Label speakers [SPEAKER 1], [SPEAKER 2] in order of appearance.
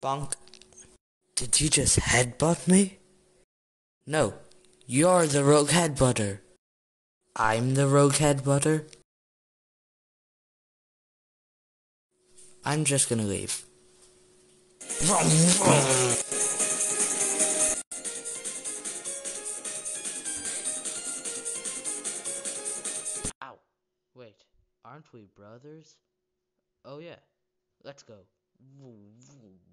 [SPEAKER 1] Bonk. Did you just headbutt me? No, you're the rogue headbutter. I'm the rogue headbutter. I'm just gonna leave. Ow. Wait, aren't we brothers? Oh yeah, let's go.